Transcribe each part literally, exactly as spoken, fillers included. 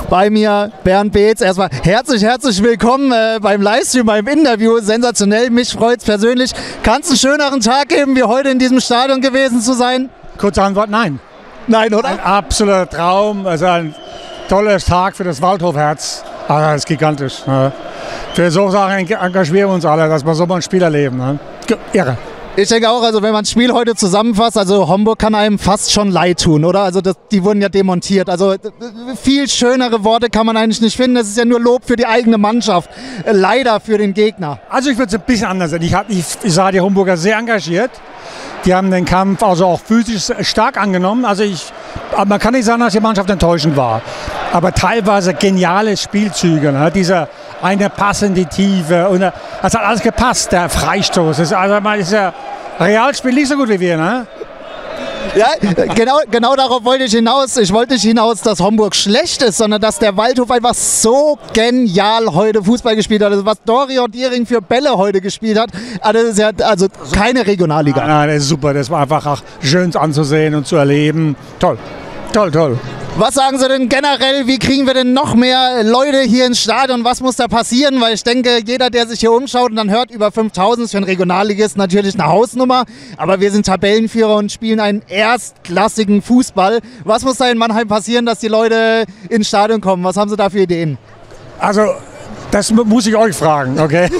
Bei mir Bernd Beetz. Erstmal herzlich, herzlich willkommen äh, beim Livestream, beim Interview. Sensationell, mich freut es persönlich. Kann es einen schöneren Tag geben, wie heute in diesem Stadion gewesen zu sein? Kurze Antwort, nein. Nein, oder? Ein absoluter Traum, also ein toller Tag für das Waldhofherz. Ah, das ist gigantisch. Ne? Für so Sachen engagieren wir uns alle, dass wir so mal ein Spiel erleben. Ne? Irre. Ich denke auch, also wenn man das Spiel heute zusammenfasst, also Homburg kann einem fast schon leid tun, oder? Also das, die wurden ja demontiert. Also viel schönere Worte kann man eigentlich nicht finden. Das ist ja nur Lob für die eigene Mannschaft. Leider für den Gegner. Also ich würde es ein bisschen anders sehen. Ich, ich, ich sah die Homburger sehr engagiert. Die haben den Kampf also auch physisch stark angenommen. Also ich, man kann nicht sagen, dass die Mannschaft enttäuschend war. Aber teilweise geniale Spielzüge. Ne? Dieser eine Pass in die Tiefe. Und das hat alles gepasst, der Freistoß. Das ist, also, das ist ja Real spielt nicht so gut wie wir, ne? Ja, genau, genau darauf wollte ich hinaus. Ich wollte nicht hinaus, dass Homburg schlecht ist, sondern dass der Waldhof einfach so genial heute Fußball gespielt hat. Also was Doriot Diering für Bälle heute gespielt hat, das ist ja also keine Regionalliga. Nein, nein, das ist super. Das war einfach auch schön anzusehen und zu erleben. Toll, toll, toll. Was sagen Sie denn generell, wie kriegen wir denn noch mehr Leute hier ins Stadion? Was muss da passieren? Weil ich denke, jeder, der sich hier umschaut und dann hört, über fünftausend ist für einen Regionalligist natürlich eine Hausnummer. Aber wir sind Tabellenführer und spielen einen erstklassigen Fußball. Was muss da in Mannheim passieren, dass die Leute ins Stadion kommen? Was haben Sie da für Ideen? Also, das muss ich euch fragen, okay?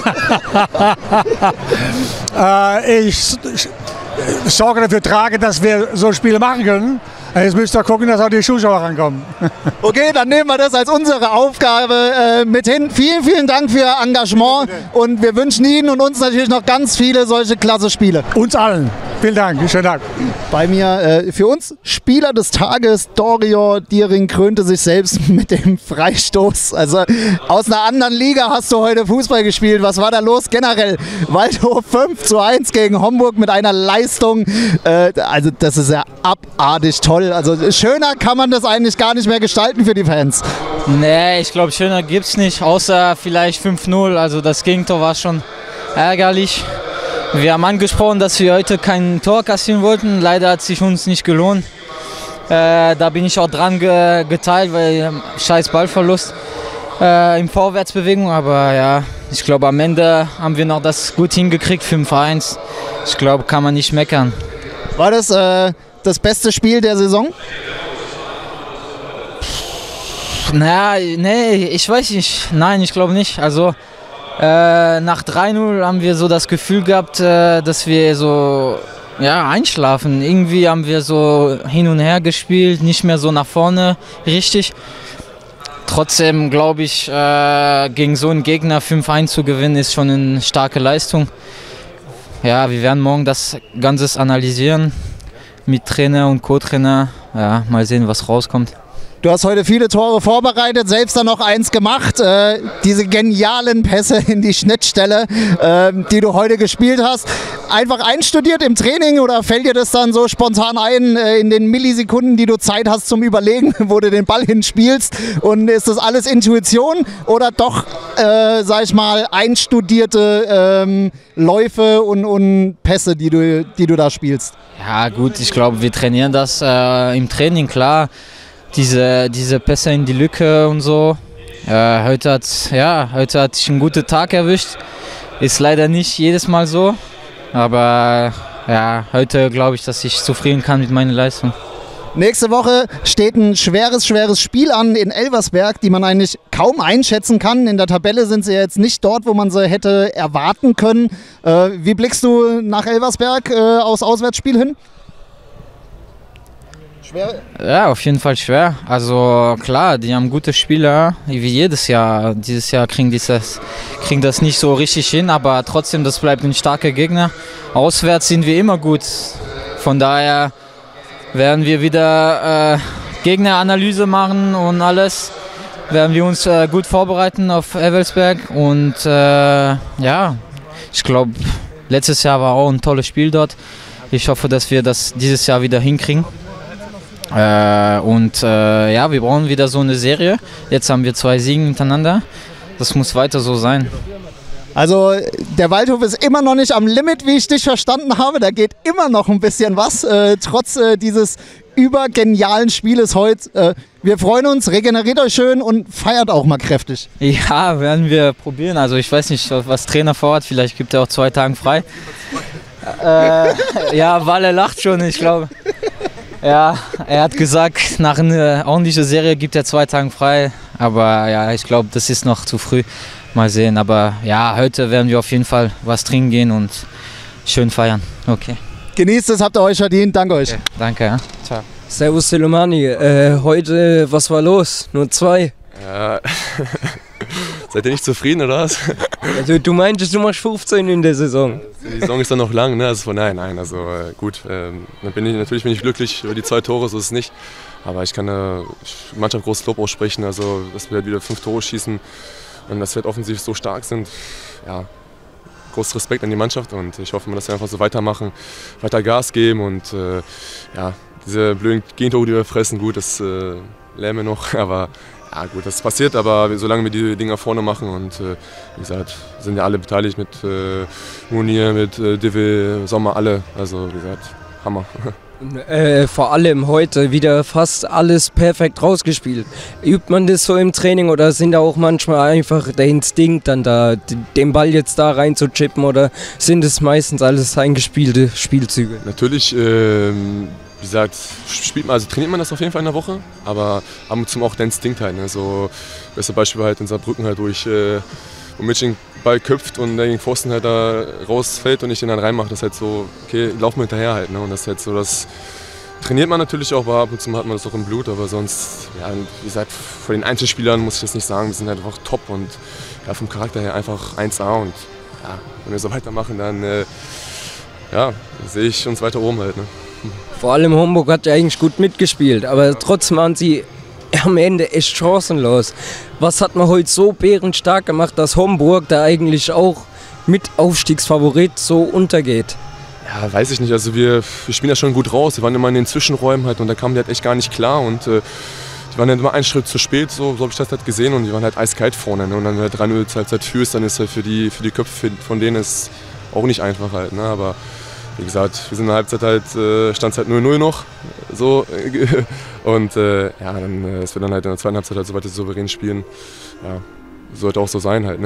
äh, ich, ich sorge dafür, trage, dass wir so Spiele machen können. Jetzt müsst ihr gucken, dass auch die Zuschauer rankommen. Okay, dann nehmen wir das als unsere Aufgabe äh, mit hin. Vielen, vielen Dank für Ihr Engagement und wir wünschen Ihnen und uns natürlich noch ganz viele solche klasse Spiele. Uns allen. Vielen Dank. Schönen Dank. Bei mir äh, für uns Spieler des Tages, Doriot Diering krönte sich selbst mit dem Freistoß. Also aus einer anderen Liga hast du heute Fußball gespielt. Was war da los generell? Waldhof fünf zu eins gegen Homburg mit einer Leistung. Äh, also das ist ja abartig toll. Also schöner kann man das eigentlich gar nicht mehr gestalten für die Fans. Nee, ich glaube schöner gibt es nicht, außer vielleicht fünf null. Also das Gegentor war schon ärgerlich. Wir haben angesprochen, dass wir heute kein Tor kassieren wollten. Leider hat es sich uns nicht gelohnt. Äh, da bin ich auch dran ge geteilt, weil scheiß Ballverlust äh, in Vorwärtsbewegung. Aber ja, ich glaube am Ende haben wir noch das gut hingekriegt, fünf eins. Ich glaube, kann man nicht meckern. War das äh, das beste Spiel der Saison? Naja, nee, ich weiß nicht. Nein, ich glaube nicht. Also Äh, nach drei null haben wir so das Gefühl gehabt, äh, dass wir so ja, einschlafen. Irgendwie haben wir so hin und her gespielt, nicht mehr so nach vorne richtig. Trotzdem glaube ich, äh, gegen so einen Gegner fünf eins zu gewinnen, ist schon eine starke Leistung. Ja, wir werden morgen das Ganze analysieren mit Trainer und Co-Trainer. Ja, mal sehen, was rauskommt. Du hast heute viele Tore vorbereitet, selbst dann noch eins gemacht. Äh, diese genialen Pässe in die Schnittstelle, äh, die du heute gespielt hast. Einfach einstudiert im Training oder fällt dir das dann so spontan ein äh, in den Millisekunden, die du Zeit hast zum Überlegen, wo du den Ball hinspielst? Und ist das alles Intuition oder doch, äh, sag ich mal, einstudierte ähm, Läufe und, und Pässe, die du, die du da spielst? Ja gut, ich glaube, wir trainieren das äh, im Training, klar. Diese, diese Pässe in die Lücke und so. Äh, heute hat ja, heute hat ich einen guten Tag erwischt. Ist leider nicht jedes Mal so. Aber ja, heute glaube ich, dass ich zufrieden kann mit meiner Leistung. Nächste Woche steht ein schweres, schweres Spiel an in Elversberg, die man eigentlich kaum einschätzen kann. In der Tabelle sind sie jetzt nicht dort, wo man sie hätte erwarten können. Äh, wie blickst du nach Elversberg äh, aufs Auswärtsspiel hin? Schwer? Ja, auf jeden Fall schwer. Also klar, die haben gute Spieler, wie jedes Jahr. Dieses Jahr kriegen, dieses, kriegen das nicht so richtig hin, aber trotzdem, das bleibt ein starker Gegner. Auswärts sind wir immer gut. Von daher werden wir wieder äh, Gegneranalyse machen und alles. Werden wir uns äh, gut vorbereiten auf Elversberg. Und äh, ja, ich glaube, letztes Jahr war auch ein tolles Spiel dort. Ich hoffe, dass wir das dieses Jahr wieder hinkriegen. Äh, und äh, ja, wir brauchen wieder so eine Serie. Jetzt haben wir zwei Siege hintereinander. Das muss weiter so sein. Also der Waldhof ist immer noch nicht am Limit, wie ich dich verstanden habe. Da geht immer noch ein bisschen was, äh, trotz äh, dieses übergenialen Spieles heute. Äh, Wir freuen uns, regeneriert euch schön und feiert auch mal kräftig. Ja, werden wir probieren. Also ich weiß nicht, was Trainer vorhat. Vielleicht gibt er auch zwei Tage frei. äh, ja, Walle lacht schon, ich glaube. Ja, er hat gesagt, nach einer ordentlichen Serie gibt er zwei Tage frei. Aber ja, ich glaube, das ist noch zu früh. Mal sehen. Aber ja, heute werden wir auf jeden Fall was trinken gehen und schön feiern. Okay. Genießt es, habt ihr euch verdient. Danke euch. Okay, danke. Ja. Ciao. Servus Silomani, äh, heute, was war los? Nur zwei? Ja, seid ihr nicht zufrieden oder was? Also du meintest, du machst fünfzehn in der Saison. Die Saison ist dann noch lang, ne? Also von nein, nein, also äh, gut. Ähm, dann bin ich, natürlich bin ich glücklich über die zwei Tore, so ist es nicht. Aber ich kann der äh, Mannschaft großes Lob aussprechen, also dass wir halt wieder fünf Tore schießen und dass wir halt offensiv so stark sind. Ja, großes Respekt an die Mannschaft und ich hoffe, dass wir einfach so weitermachen, weiter Gas geben und äh, ja, diese blöden Gegentore, die wir fressen, gut, das äh, lernen wir noch, aber ja gut, das passiert, aber solange wir die Dinger vorne machen und äh, wie gesagt, sind ja alle beteiligt mit äh, Munir, mit äh, Divi, Sommer, alle, also wie gesagt, Hammer. Äh, vor allem heute wieder fast alles perfekt rausgespielt. Übt man das so im Training oder sind da auch manchmal einfach der Instinkt dann da, den Ball jetzt da rein zu chippen oder sind es meistens alles eingespielte Spielzüge? Natürlich, ähm, wie gesagt, spielt man, also trainiert man das auf jeden Fall in der Woche, aber ab und zu auch der Instinkt halt. Ne? So, beste Beispiel halt in Saarbrücken halt, wo ich, äh, wo Mitch den Ball köpft und der gegen Pfosten halt da rausfällt und ich den dann reinmache, das ist halt so, okay, lauf mal hinterher halt. Ne? Und das ist halt so, das trainiert man natürlich auch, aber ab und zu hat man das auch im Blut, aber sonst, ja, wie gesagt, von den Einzelspielern muss ich das nicht sagen, die sind halt einfach top und ja, vom Charakter her einfach eins A und ja, wenn wir so weitermachen, dann äh, ja, sehe ich uns weiter oben halt. Ne? Vor allem Homburg hat ja eigentlich gut mitgespielt, aber trotzdem waren sie am Ende echt chancenlos. Was hat man heute so bärenstark gemacht, dass Homburg da eigentlich auch mit Aufstiegsfavorit so untergeht? Ja, weiß ich nicht. Also wir, wir spielen ja schon gut raus. Wir waren immer in den Zwischenräumen halt und da kamen die halt echt gar nicht klar und äh, die waren halt immer einen Schritt zu spät, so, so habe ich das halt gesehen und die waren halt eiskalt vorne. Ne? Und dann halt drei null zur Halbzeit führst, dann ist halt für die, für die Köpfe von denen ist auch nicht einfach halt. Ne? Aber wie gesagt, wir sind in der Halbzeit halt, äh, stand es halt null null noch. So, und äh, ja, dann, äh, dass wir dann halt in der zweiten Halbzeit halt so weiter souverän spielen, ja, sollte auch so sein halt. Ne?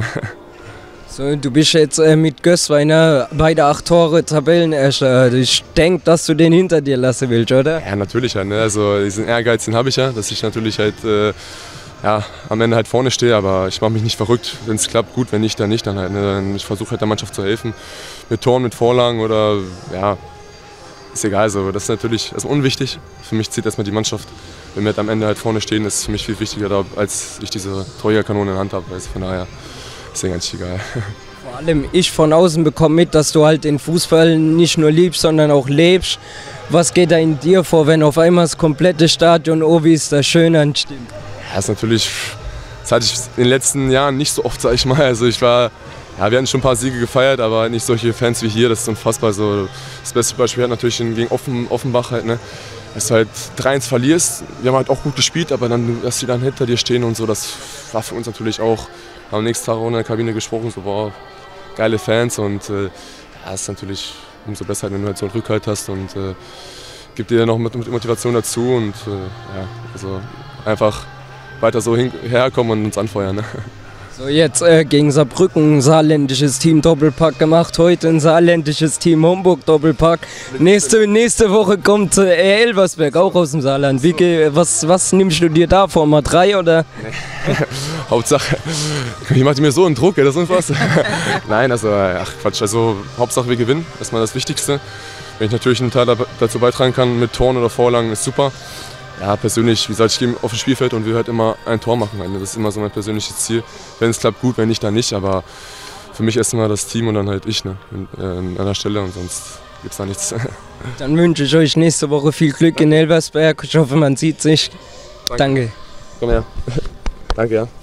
So, du bist jetzt äh, mit Gößweiner beide acht Tore Tabellenerster. Ich denke, dass du den hinter dir lassen willst, oder? Ja, natürlich. Ja, ne? Also diesen Ehrgeiz, den habe ich ja, dass ich natürlich halt äh, ja, am Ende halt vorne stehe, aber ich mache mich nicht verrückt. Wenn es klappt, gut, wenn nicht, dann nicht. Dann halt, ne? Ich versuche halt der Mannschaft zu helfen, mit Toren, mit Vorlagen oder ja, ist egal. So. Das ist natürlich das ist unwichtig. Für mich zählt erstmal die Mannschaft. Wenn wir halt am Ende halt vorne stehen, ist es für mich viel wichtiger, als ich diese Torjägerkanone in der Hand habe. Also von daher ist ja ganz egal. Vor allem ich von außen bekomme mit, dass du halt den Fußball nicht nur liebst, sondern auch lebst. Was geht da in dir vor, wenn auf einmal das komplette Stadion Ovis da schön anstimmt? Ja, das ist natürlich, das hatte ich in den letzten Jahren nicht so oft, sag ich mal. Also ich war, ja, wir hatten schon ein paar Siege gefeiert, aber nicht solche Fans wie hier. Das ist unfassbar. So, das beste Beispiel hat natürlich gegen Offen, Offenbach halt, ne? Dass du halt drei eins verlierst. Wir haben halt auch gut gespielt, aber dann, dass die dann hinter dir stehen und so, das war für uns natürlich auch. Haben am nächsten Tag auch in der Kabine gesprochen, so wow, geile Fans und äh, ja, ist natürlich umso besser, wenn du halt so einen Rückhalt hast und äh, gibt dir noch mit, mit Motivation dazu und äh, ja, also einfach weiter so hin, herkommen und uns anfeuern. Ne? So, jetzt äh, gegen Saarbrücken ein saarländisches Team Doppelpack gemacht, heute ein saarländisches Team Homburg Doppelpack. Nächste, nächste Woche kommt äh, Elversberg, auch aus dem Saarland. Wie, was, was nimmst du dir da vor, mal drei oder? Nee. Hauptsache, ich mache mir so einen Druck, das ist unfassbar. Nein, also ach Quatsch, also Hauptsache wir gewinnen, das ist mal das Wichtigste. Wenn ich natürlich einen Teil dazu beitragen kann mit Toren oder Vorlagen, ist super. Ja, persönlich, wie gesagt, ich gehe auf das Spielfeld und will halt immer ein Tor machen. Das ist immer so mein persönliches Ziel. Wenn es klappt, gut, wenn nicht, dann nicht. Aber für mich erst mal das Team und dann halt ich, ne, an der Stelle und sonst gibt es da nichts. Dann wünsche ich euch nächste Woche viel Glück in Elversberg. Ich hoffe, man sieht sich. Danke. Danke. Komm her. Danke, ja.